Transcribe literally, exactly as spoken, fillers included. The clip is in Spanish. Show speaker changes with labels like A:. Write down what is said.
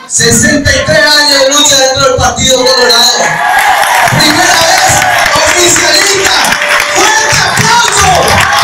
A: sesenta y tres años de lucha dentro del Partido Colorado. Primera vez oficialista. ¡Fuerte aplauso!